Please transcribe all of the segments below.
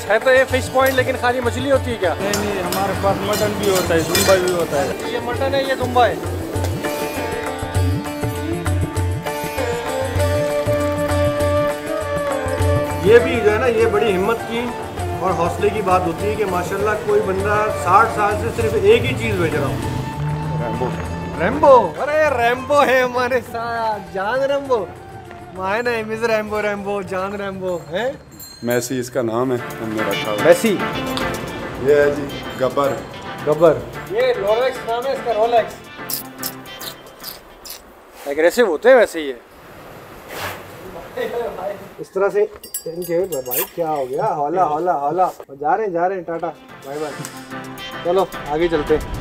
है तो ये फिश पॉइंट, लेकिन खाली मछली होती है क्या? नहीं, हमारे पास मटन भी होता है, दुम्बा भी होता है। ये मटन है, ये दुम्बा है। ये भी जो है ना, ये बड़ी हिम्मत की और हौसले की बात होती है कि माशाल्लाह कोई बंदा 60 साल से सिर्फ एक ही चीज़ बेच रहा हूँ। रैम्बो। रैम्बो, अरे रैम्बो है हमारे साथ, John Rambo. My name is Rambo, Rambo John Rambo है। मैसी इसका नाम है, हमने रखा हुआ। मैसी। ये है जी गब्बर। गब्बर, ये रोलेक्स नाम है इसका, रोलेक्स। एग्रेसिव होते हैं वैसे ये। इस तरह से इनके भाई क्या हो गया, हौला हौला हौला। जा रहे हैं टाटा बाय बाय। चलो आगे चलते हैं।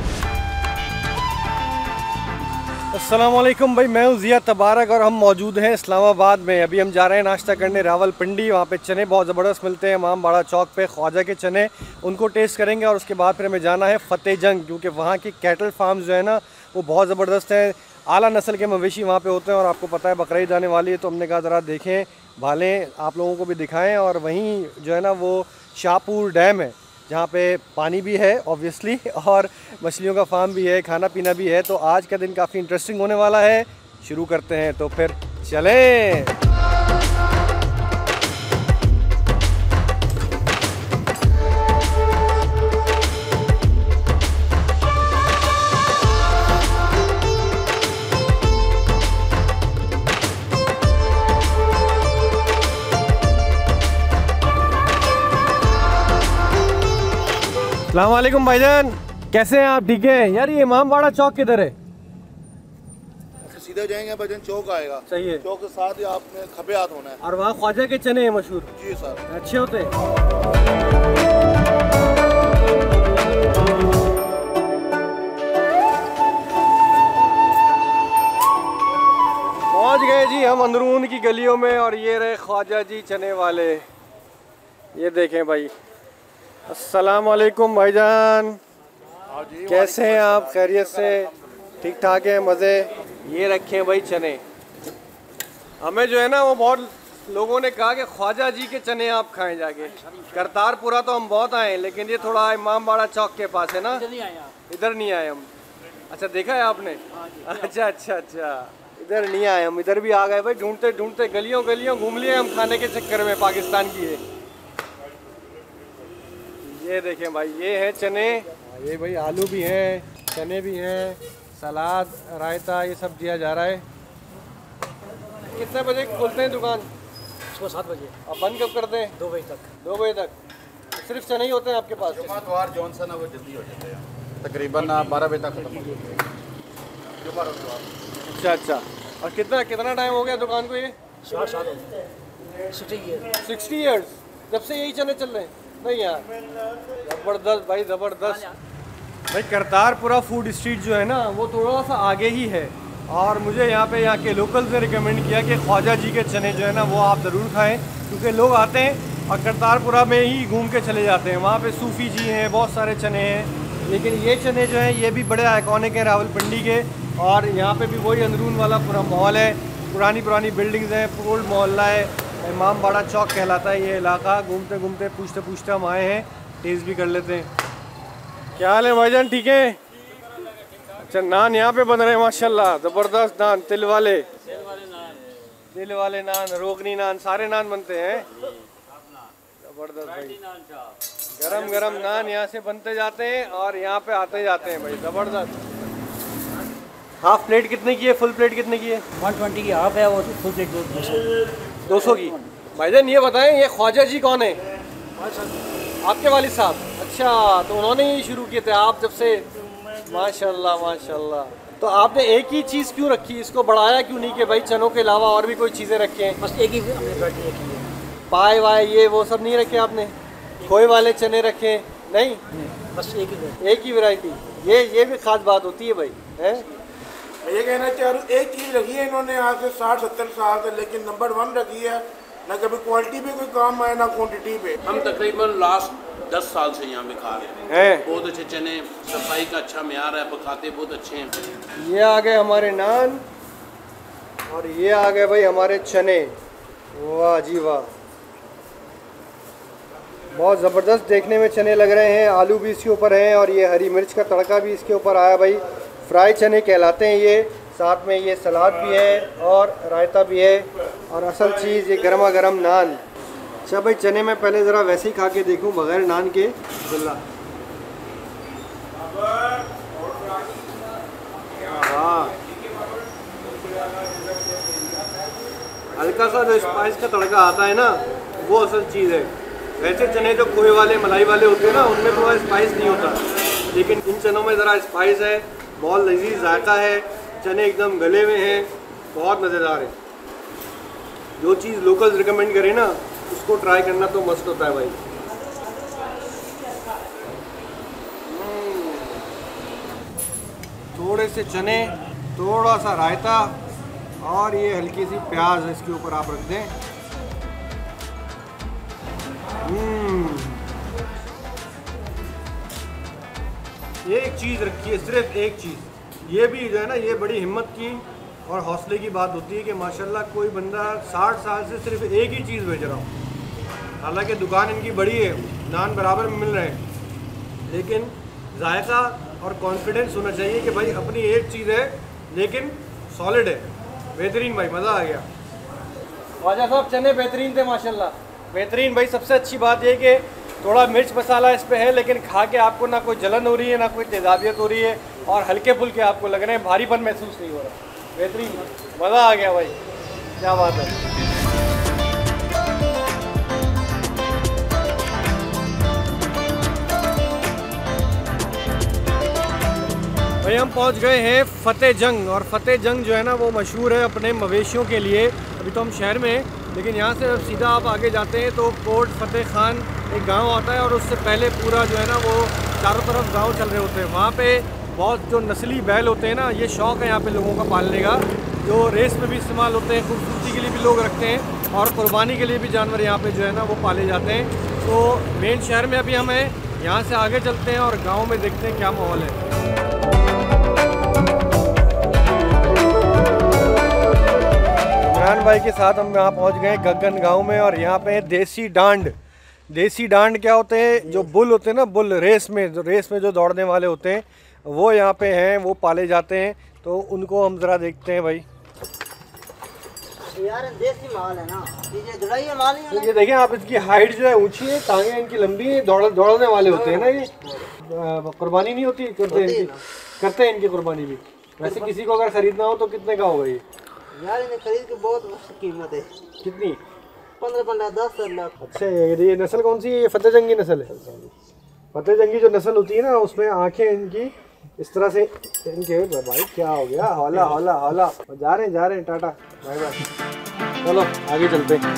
अस्सलामुअलैकुम भाई, मैं हूँ ज़िया तबारक और हम मौजूद हैं इस्लामाबाद में। अभी हम जा रहे हैं नाश्ता करने रावलपिंडी। वहाँ पे चने बहुत ज़बरदस्त मिलते हैं, इमाम बाड़ा चौक पे ख्वाजा के चने, उनको टेस्ट करेंगे। और उसके बाद फिर हमें जाना है फ़तेह जंग, क्योंकि वहाँ की कैटल फार्म्स जो है ना वो बहुत ज़बरदस्त हैं। आला नस्ल के मवेशी वहाँ पे होते हैं और आपको पता है बकरीद आने वाली है, तो हमने कहा ज़रा देखें भालें, आप लोगों को भी दिखाएं। और वहीं जो है ना वो शाहपुर डैम है जहाँ पे पानी भी है ऑब्वियसली, और मछलियों का फार्म भी है, खाना पीना भी है। तो आज का दिन काफ़ी इंटरेस्टिंग होने वाला है। शुरू करते हैं, तो फिर चलें। अस्सलाम वालेकुम भाईजान, कैसे हैं आप? ठीक है यार। ये इमाम बाड़ा चौक किधर है? सीधे जाएंगे भजन चौक आएगा। सही है। चौक के साथ ही आपने खबे हाथ होना है। और वहाँ ख्वाजा के चने हैं मशहूर। जी सर, अच्छे होते हैं। पहुँच गए जी हम अंदरून की गलियों में, और ये रहे ख्वाजा जी चने वाले। ये देखें भाई। अस्सलाम वालेकुम भाईजान, कैसे हैं आप? खैरियत से? ठीक ठाक है, मज़े? ये रखे हैं भाई चने। हमें जो है ना वो बहुत लोगों ने कहा कि ख्वाजा जी के चने आप खाएं जाके। करतारपुरा तो हम बहुत आए हैं, लेकिन ये थोड़ा इमाम बाड़ा चौक के पास है ना, इधर नहीं आए हम। अच्छा, देखा है आपने? अच्छा अच्छा अच्छा, इधर नहीं आए हम, इधर भी आ गए भाई। ढूंढते ढूंढते गलियों गलियों घूम लिए हम खाने के चक्कर में, पाकिस्तान की है। ये देखें भाई, ये है चने। ये भाई आलू भी हैं, चने भी हैं, सलाद, रायता, ये सब दिया जा रहा है। कितने बजे खोलते हैं दुकान? सुबह 7 बजे। अब बंद कब करते हैं? 2 बजे तक। 2 बजे तक। सिर्फ चने ही होते हैं आपके पास? जुमातवार जॉनसन है वो जल्दी हो जाते हैं, तकरीबन 12 बजे तक खत्म हो जाते हैं। अच्छा अच्छा। और कितना टाइम हो गया दुकान को? ये 7 साल हो गए। 60 ईयर्स जब से यही चने चल रहे हैं? नहीं यार, ज़बरदस्त भाई, ज़बरदस्त भाई। करतारपुरा फूड स्ट्रीट जो है ना वो थोड़ा सा आगे ही है, और मुझे यहाँ के लोकल्स ने रिकमेंड किया कि ख्वाजा जी के चने जो है ना वो आप ज़रूर खाएं, क्योंकि लोग आते हैं और करतारपुरा में ही घूम के चले जाते हैं। वहाँ पे सूफ़ी जी हैं, बहुत सारे चने हैं, लेकिन ये चने जो हैं ये भी बड़े आइकॉनिक हैं रावलपिंडी के। और यहाँ पे भी वही अंदरून वाला पूरा माहौल है, पुरानी बिल्डिंग्स हैं, ओल्ड मोहल्ला है। इमाम बाड़ा चौक कहलाता है ये इलाका। घूमते घूमते पूछते पूछते हम आए हैं, टेस्ट भी कर लेते हैं। क्या हाल है भाईजान, ठीक है? अच्छा, नान यहाँ पे बन रहे हैं माशाल्लाह, ज़बरदस्त नान, तिल वाले नान, रोगनी नान, सारे नान बनते हैं। ज़बरदस्त भाई, गरम गरम नान यहाँ से बनते जाते हैं और यहाँ पे आते जाते हैं भाई, ज़बरदस्त। हाफ प्लेट कितने की है? फुल प्लेट कितने की है? 120 की हाफ है, वो फुल प्लेट 200 की। भाईजान ये बताएं, ये ख्वाजा जी कौन है? आपके वालिद साहब? अच्छा, तो उन्होंने ही शुरू किए थे आप जब से? माशाल्लाह माशाल्लाह। तो आपने एक ही चीज़ क्यों रखी, इसको बढ़ाया क्यों नहीं कि भाई चनों के अलावा और भी कोई चीज़ें रखें? बस एक ही हमने वैरायटी रखी है। पाए वाए ये वो सब नहीं रखे आपने? खोए वाले चने रखे? नहीं, बस एक ही वैरायटी। ये भी खास बात होती है भाई, है? ये कहना चाह रहा हूँ, एक चीज़ रखी है इन्होंने आज से 60-70 साल से, लेकिन नंबर 1 रखी है। ना कभी क्वालिटी पे कोई काम आया, ना क्वांटिटी पे। हम तकरीबन लास्ट 10 साल से यहाँ पे खा रहे हैं। बहुत अच्छे चने, सफाई का अच्छा म्यार है, पकाते बहुत अच्छे हैं। ये आ गए हमारे नान, और ये आ गए भाई हमारे चने। वाह जी वाह, बहुत ज़बरदस्त देखने में चने लग रहे हैं। आलू भी इसके ऊपर हैं और ये हरी मिर्च का तड़का भी इसके ऊपर आया भाई। फ्राई चने कहलाते हैं ये। साथ में ये सलाद भी है और रायता भी है और असल चीज़ ये गर्मा गर्म नान। अच्छा भाई, चने में पहले ज़रा वैसे ही खा के देखूँ बगैर नान के। हाँ, हल्का सा जो स्पाइस का तड़का आता है ना, वो असल चीज़ है। वैसे चने जो खोए वाले मलाई वाले होते हैं ना, उनमें थोड़ा स्पाइस नहीं होता, लेकिन इन चनों में ज़रा स्पाइस है। बहुत लजीज जायका है, चने एकदम गले हुए हैं, बहुत मज़ेदार है। जो चीज़ लोकल रिकमेंड करें ना, उसको ट्राई करना तो मस्त होता है भाई। थोड़े से चने, थोड़ा सा रायता और ये हल्की सी प्याज इसके ऊपर आप रख दें। एक चीज़ रखी है, सिर्फ एक चीज़। ये भी जो है ना, ये बड़ी हिम्मत की और हौसले की बात होती है कि माशाल्लाह कोई बंदा 60 साल से सिर्फ एक ही चीज़ बेच रहा हो। हालांकि दुकान इनकी बड़ी है, नान बराबर में मिल रहे हैं, लेकिन जायका और कॉन्फिडेंस होना चाहिए कि भाई अपनी एक चीज़ है लेकिन सॉलिड है। बेहतरीन भाई, मज़ा आ गया। ख्वाजा साहब चने बेहतरीन थे माशाल्लाह, बेहतरीन भाई। सबसे अच्छी बात यह कि थोड़ा मिर्च मसाला इस पे है, लेकिन खा के आपको ना कोई जलन हो रही है, ना कोई तेजाबियत हो रही है और हल्के फुल्के आपको लग रहे हैं, भारीपन महसूस नहीं हो रहा। बेहतरीन, मज़ा आ गया भाई, क्या बात है। भाई हम पहुंच गए हैं फ़तेह जंग, और फ़तेह जंग जो है ना वो मशहूर है अपने मवेशियों के लिए। अभी तो हम शहर में हैं, लेकिन यहाँ से सीधा आप आगे जाते हैं तो कोट फ़तेह खान एक गांव आता है, और उससे पहले पूरा जो है ना वो चारों तरफ गांव चल रहे होते हैं। वहाँ पे बहुत जो नस्ली बैल होते हैं ना, ये शौक़ है यहाँ पे लोगों का पालने का, जो रेस में भी इस्तेमाल होते हैं, खूबसूरती के लिए भी लोग रखते हैं और क़ुरबानी के लिए भी जानवर यहाँ पे जो है ना वो पाले जाते हैं। तो मेन शहर में अभी हम हैं, यहाँ से आगे चलते हैं और गाँव में देखते हैं क्या माहौल है। इमरान भाई के साथ हम यहाँ पहुँच गए गगन गांव में, और यहाँ पे देसी डांड। देसी डांड क्या होते हैं? जो बुल होते हैं ना, बुल रेस में जो दौड़ने वाले होते हैं, वो यहाँ पे हैं, वो पाले जाते हैं। तो उनको हम ज़रा देखते हैं भाई। यार देसी माल है ना, ये जुड़ाई माल है। ये देखें आप, इसकी हाइट जो है ऊंची है, टांगे इनकी लंबी है, दौड़ने वाले होते हैं ना ये। कुर्बानी नहीं होती, करते हैं इनकी कुर्बानी भी। वैसे किसी को अगर ख़रीदना हो तो कितने का होगा ये? यार इन्हें खरीद के बहुत कीमत है। कितनी? 15 10 लाख। अच्छा, ये नस्ल कौन सी है? ये फ़तेह जंगी नस्ल है। फ़तेह जंगी जो नस्ल होती है ना, उसमें आंखें इनकी इस तरह से इनके। भाई क्या हो गया? हौला हौला हौला। जा रहे हैं टाटा बाय बाय। चलो आगे चलते हैं।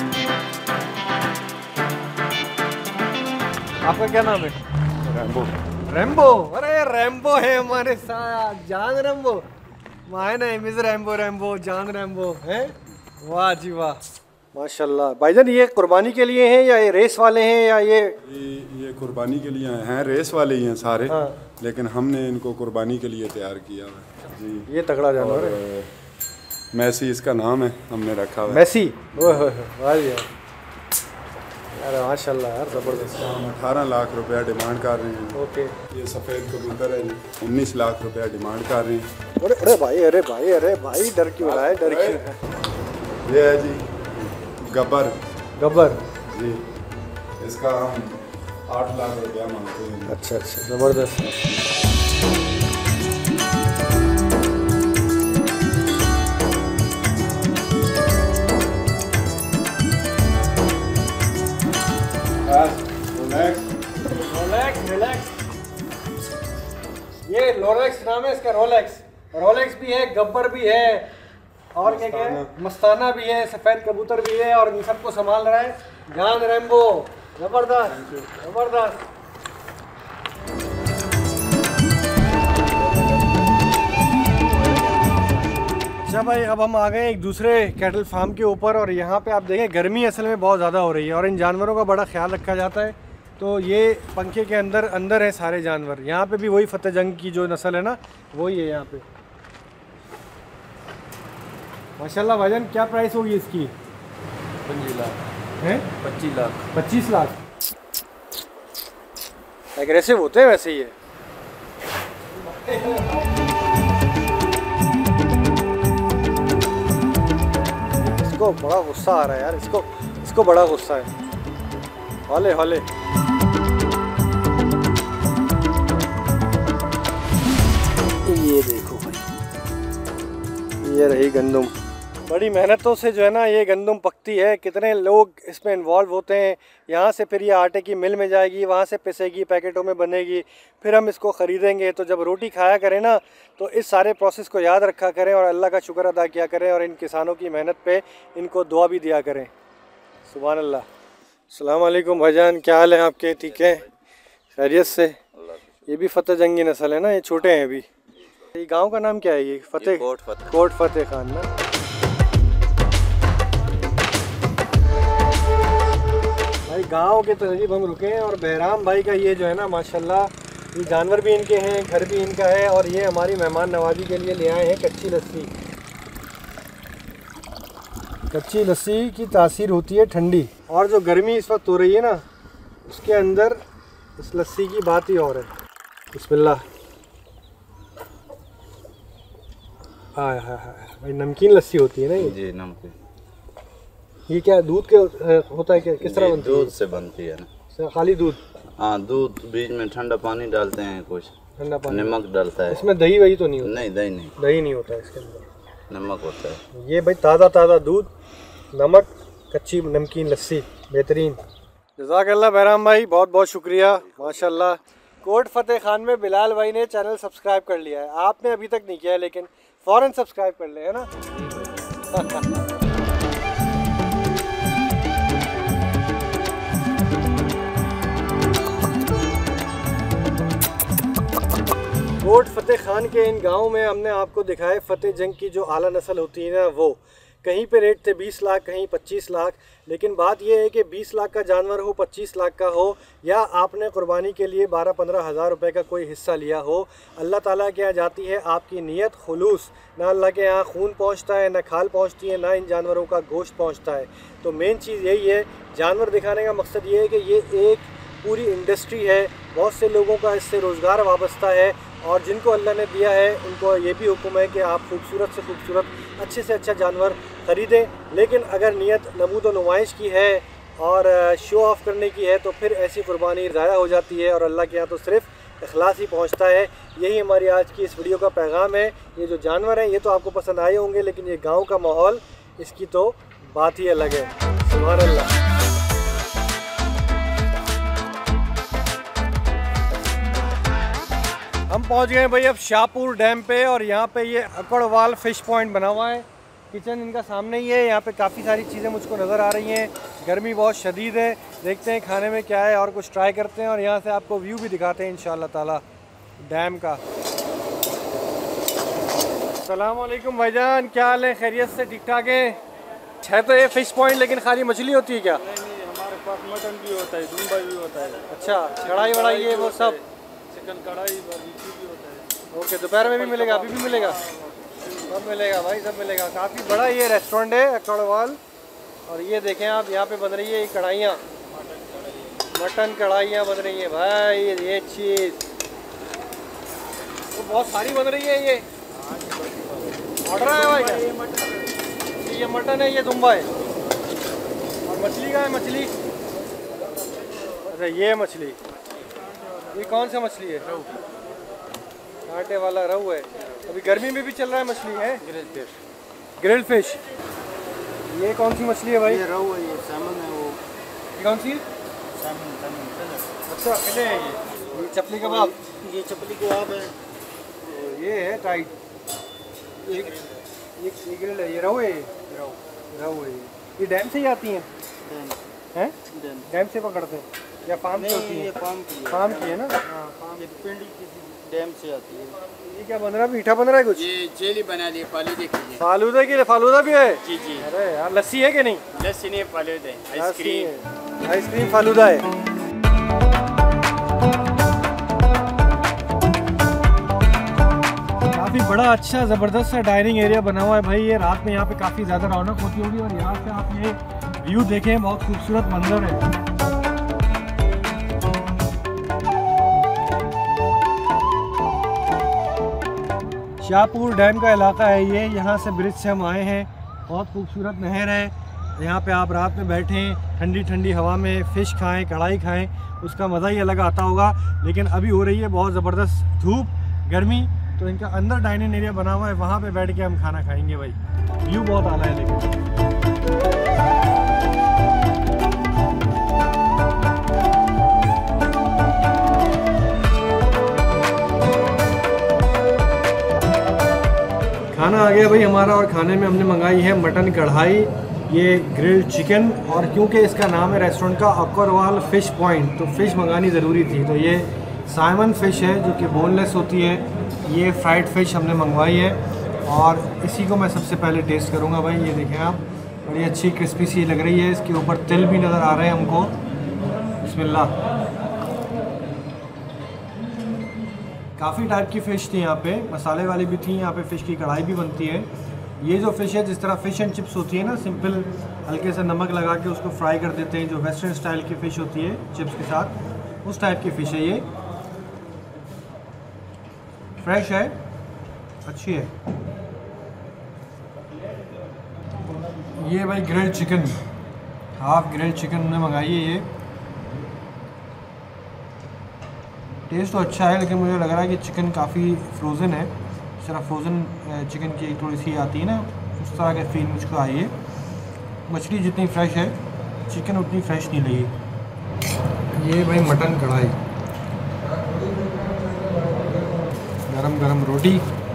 आपका क्या नाम है? रैम्बो। रैम्बो? अरे रैम्बो है हमारे साथ, John Rambo. My name is Rambo, Rambo John Rambo है। वाह जी वाह, माशाल्लाह। भाईजान ये कुर्बानी के लिए हैं या ये रेस वाले हैं या ये कुर्बानी के लिए हैं? रेस वाले ही हैं सारे। हाँ। लेकिन हमने इनको कुर्बानी के लिए तैयार किया है जी। ये तगड़ा जानवर है। मैसी इसका नाम है, हमने रखा हुआ है। मैसी? ओह वाह यार, अरे माशाल्लाह यार, ज़बरदस्त। हम 18 लाख रुपया डिमांड कर रहे हैं। ओके। ये सफ़ेद कबूतर है जी, 19 लाख रुपया डिमांड कर रहे हैं। अरे भाई, अरे भाई डर क्यों रहा है? डर क्यों? ये है जी गब्बर। गब्बर जी, इसका हम 8 लाख रुपया मांगते हैं। अच्छा, ज़बरदस्त। रिलैक्स। ये रोलेक्स नाम है इसका, रोलेक्स भी है, गब्बर भी है, और क्या क्या है, मस्ताना भी है, सफ़ेद कबूतर भी है, और इन सबको संभाल रहा है जान रैम्बो। ज़बरदस्त ज़बरदस्त। अच्छा भाई, अब हम आ गए एक दूसरे कैटल फार्म के ऊपर, और यहाँ पे आप देखें गर्मी असल में बहुत ज़्यादा हो रही है और इन जानवरों का बड़ा ख्याल रखा जाता है। तो ये पंखे के अंदर है सारे जानवर। यहाँ पे भी वही फ़तेह जंग की जो नस्ल है ना, वही है यहाँ पे। माशाल्लाह भाईजान, क्या प्राइस होगी इसकी? 25 लाख हैं? 25 लाख 25 लाख। एग्रेसिव होते हैं वैसे ही है। इसको बड़ा गुस्सा आ रहा है यार, इसको बड़ा गुस्सा है। हौले हौले। ये देखो भाई, ये रही गंदम। बड़ी मेहनतों से जो है ना ये गंदम पकती है। कितने लोग इसमें इन्वॉल्व होते हैं। यहाँ से फिर ये आटे की मिल में जाएगी, वहाँ से पिसेगी, पैकेटों में बनेगी, फिर हम इसको ख़रीदेंगे। तो जब रोटी खाया करें ना तो इस सारे प्रोसेस को याद रखा करें और अल्लाह का शुक्र अदा किया करें और इन किसानों की मेहनत पे इनको दुआ भी दिया करें। सुभान अल्लाह। अस्सलाम वालेकुम भाईजान, क्या हाल है आपके? ठीक है, खैरियत से? ये भी फतेह जंगी नस्ल है ना, ये छोटे हैं अभी। ये गाँव का नाम क्या है? ये कोट फतेह खान ना। भाई गांव के तकरीब हम रुके हैं और बहराम भाई का ये जो है ना माशाल्लाह, ये जानवर भी इनके हैं, घर भी इनका है और ये हमारी मेहमान नवाजी के लिए ले आए हैं कच्ची लस्सी। कच्ची लस्सी की तासीर होती है ठंडी, और जो गर्मी इस वक्त हो रही है ना उसके अंदर इस लस्सी की बात ही और है। बिस्मिल्लाह। हाय हाय हाय भाई, नमकीन लस्सी होती है ना ये? जी नमकीन। ये क्या दूध के होता है क्या, किस तरह बनती है? दूध से बनती है ना, खाली दूध? हाँ, दूध बीच में ठंडा पानी डालते हैं, कुछ ठंडा पानी, नमक डालता है। इसमें दही वही तो नहीं होता? नहीं, दही नहीं होता है इसके अंदर, नमक होता है। ये भाई ताज़ा दूध, नमक, कच्ची नमकीन लस्सी, बेहतरीन। जज़ाकल्लाह बहराम भाई, बहुत बहुत शुक्रिया माशाल्लाह। कोट फतेह खान में बिलाल भाई ने चैनल सब्सक्राइब कर लिया है, आपने अभी तक नहीं किया है, लेकिन फ़ौरन सब्सक्राइब कर ले, है ना? कोट फतेह खान के इन गाँव में हमने आपको दिखाए फतेह जंग की जो आला नस्ल होती है ना, वो कहीं पे रेट थे 20 लाख, कहीं 25 लाख। लेकिन बात यह है कि 20 लाख का जानवर हो, 25 लाख का हो, या आपने कुर्बानी के लिए 12-15 हज़ार रुपये का कोई हिस्सा लिया हो, अल्लाह ताला के यहाँ जाती है आपकी नीयत खुलूस। ना अल्लाह के यहाँ खून पहुँचता है, ना खाल पहुँचती है, ना इन जानवरों का गोश्त पहुँचता है। तो मेन चीज़ यही है, जानवर दिखाने का मकसद ये है कि ये एक पूरी इंडस्ट्री है, बहुत से लोगों का इससे रोज़गार वाबस्ता है, और जिनको अल्लाह ने दिया है उनको ये भी हुक्म है कि आप खूबसूरत से खूबसूरत, अच्छे से अच्छा जानवर ख़रीदें। लेकिन अगर नीयत नमूद व नुमाइश की है और शो ऑफ़ करने की है तो फिर ऐसी कुर्बानी ज़ाया हो जाती है और अल्लाह के यहाँ तो सिर्फ इखलास ही पहुँचता है। यही हमारी आज की इस वीडियो का पैगाम है। ये जो जानवर हैं ये तो आपको पसंद आए होंगे, लेकिन ये गाँव का माहौल, इसकी तो बात ही अलग है। सुभान अल्लाह। हम पहुंच गए भाई अब शाहपुर डैम पे, और यहाँ पे ये अकड़वाल फ़िश पॉइंट बना हुआ है। किचन इनका सामने ही है। यहाँ पे काफ़ी सारी चीज़ें मुझको नज़र आ रही हैं। गर्मी बहुत शदीद है, देखते हैं खाने में क्या है और कुछ ट्राई करते हैं, और यहाँ से आपको व्यू भी दिखाते हैं इंशाअल्लाह ताला डैम का। अस्सलाम वालेकुम भाईजान, क्या हाल है? खैरियत से? ठीक ठाक है तो ये फ़िश पॉइंट, लेकिन खाली मछली होती है क्या? नहीं, हमारे पास मटन भी होता है, दूम्बा भी होता है। अच्छा, कढ़ाई वढ़ाई ये वो सब? चिकन कढ़ाई भी होता है। ओके, दोपहर में भी मिलेगा? अभी भी मिलेगा? सब मिलेगा भाई, सब मिलेगा। काफ़ी बड़ा ये रेस्टोरेंट है अकड़वाल, और ये देखें आप, यहाँ पे बन रही है ये कढ़ाइयाँ, मटन कढ़ाइयाँ बन रही हैं भाई। ये चीज़ तो बहुत सारी बन रही है। ये ऑर्डर है भाई क्या? ये मटन है, ये दुम्बा है, और मछली का है? मछली, अच्छा ये मछली, ये कौन सा मछली है? रहू, कांटे वाला रहू है। अभी गर्मी में भी चल रहा है मछली है? Grilled fish. ये कौन सी मछली है भाई? ये रहू है, ये सैमन है। वो ये कौन सी? सैमन। अच्छा, किले है ये चपली कबाब? ये चपली कबाब है। ये है टाइट, ये ग्रिल्ड है। ये रहू है? रहू है। ये डैम से ही आती हैं? हैं? डैम से पकड़ते हैं या फार्म से होती है? ये फार्म की है ना? ये पिंडी किसी डैम से आती है। ये क्या बन रहा है? मीठा बन रहा है कुछ? ये जेली बना दी, फालूदे की है। फालूदा की? फालूदा भी है? जी जी। अरे यार, लस्सी है कि नहीं? लस्सी नहीं, फालूदा है, आइसक्रीम। आइसक्रीम फालूदा है। काफ़ी बड़ा अच्छा ज़बरदस्त सा डाइनिंग एरिया बना हुआ है भाई। ये रात में यहाँ पे काफ़ी ज़्यादा रौनक होती होगी, और यहाँ से आप ये व्यू देखें, बहुत खूबसूरत मंजर है। शाहपुर डैम का इलाका है ये, यहाँ से ब्रिज से हम आए हैं। बहुत खूबसूरत नहर है, यहाँ पे आप रात में बैठें ठंडी ठंडी हवा में फ़िश खाएं, कढ़ाई खाएं, उसका मज़ा ही अलग आता होगा। लेकिन अभी हो रही है बहुत ज़बरदस्त धूप, गर्मी, तो इनका अंदर डाइनिंग एरिया बना हुआ है, वहाँ पे बैठ के हम खाना खाएंगे भाई। व्यू बहुत आला है लेकिन। खाना आ गया भाई हमारा, और खाने में हमने मंगाई है मटन कढ़ाई, ये ग्रिल्ड चिकन, और क्योंकि इसका नाम है रेस्टोरेंट का अकरवाल फ़िश पॉइंट, तो फ़िश मंगानी ज़रूरी थी। तो ये साइमन फ़िश है जो कि बोनलेस होती है, ये फ्राइड फ़िश हमने मंगवाई है, और इसी को मैं सबसे पहले टेस्ट करूँगा भाई। ये देखें आप, बड़ी अच्छी क्रिस्पी सी लग रही है, इसके ऊपर तिल भी नज़र आ रहे हैं हमको। बिस्मिल्लाह। काफ़ी टाइप की फ़िश थी यहाँ पे, मसाले वाली भी थी, यहाँ पे फ़िश की कढ़ाई भी बनती है। ये जो फ़िश है, जिस तरह फ़िश एंड चिप्स होती है ना, सिंपल हल्के से नमक लगा के उसको फ्राई कर देते हैं, जो वेस्टर्न स्टाइल की फ़िश होती है चिप्स के साथ, उस टाइप की फ़िश है ये। फ्रेश है, अच्छी है। ये भाई grilled chicken, half grilled chicken हमने मंगाई है। ये टेस्ट तो अच्छा है, लेकिन मुझे लग रहा है कि चिकन काफ़ी फ्रोज़न है। इस तरह फ्रोज़न चिकन की थोड़ी सी आती है ना, उस तरह के फील मुझको आई है। मछली जितनी फ़्रेश है, चिकन उतनी फ़्रेश नहीं लगी। ये भाई मटन कढ़ाई, गरम गरम रोटी,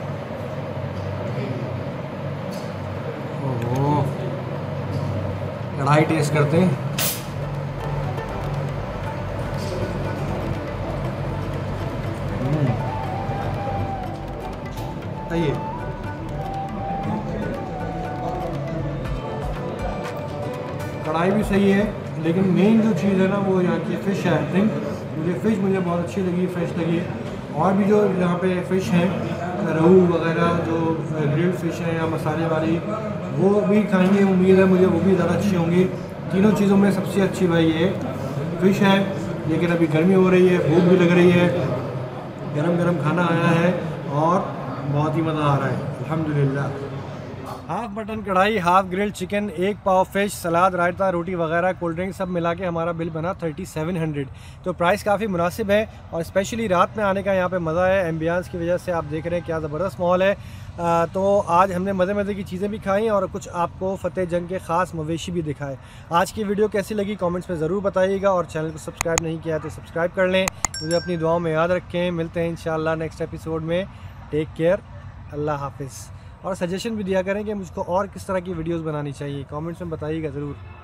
ओहो, कढ़ाई टेस्ट करते हैं। ये कढ़ाई भी सही है, लेकिन मेन जो चीज़ है ना वो यहाँ की फ़िश है। आई थिंक मुझे बहुत अच्छी लगी, फ्रेश लगी। और भी जो यहाँ पे फ़िश हैं, रोहू वगैरह जो ग्रिल्ड फ़िश हैं या मसाले वाली, वो भी खाएंगे, उम्मीद है मुझे वो भी ज़्यादा अच्छी होंगी। तीनों चीज़ों में सबसे अच्छी भाई ये फ़िश है। लेकिन अभी गर्मी हो रही है, भूख भी लग रही है, गरम गरम खाना आया है और बहुत ही मज़ा आ रहा है अल्हम्दुलिल्लाह। Half mutton kadai, half grilled chicken, एक पाव फिश, सलाद, रायता, रोटी वगैरह, कोल्ड ड्रिंक सब मिला के हमारा बिल बना 3700। तो प्राइस काफ़ी मुनासिब है, और स्पेशली रात में आने का यहाँ पे मज़ा है। एम्बियंस की वजह से आप देख रहे हैं क्या ज़बरदस्त माहौल है। तो आज हमने मज़े मज़े की चीज़ें भी खाई और कुछ आपको फ़तेह जंग के ख़ास मवेशी भी दिखाए। आज की वीडियो कैसी लगी कमेंट्स में ज़रूर बताइएगा, और चैनल को सब्सक्राइब नहीं किया तो सब्सक्राइब कर लें। मुझे अपनी दुआओं में याद रखें। मिलते हैं इंशाअल्लाह नेक्स्ट एपिसोड में। टेक केयर, अल्लाह हाफिज़। और सजेशन भी दिया करें कि मुझको और किस तरह की वीडियोस बनानी चाहिए, कमेंट्स में बताइएगा ज़रूर।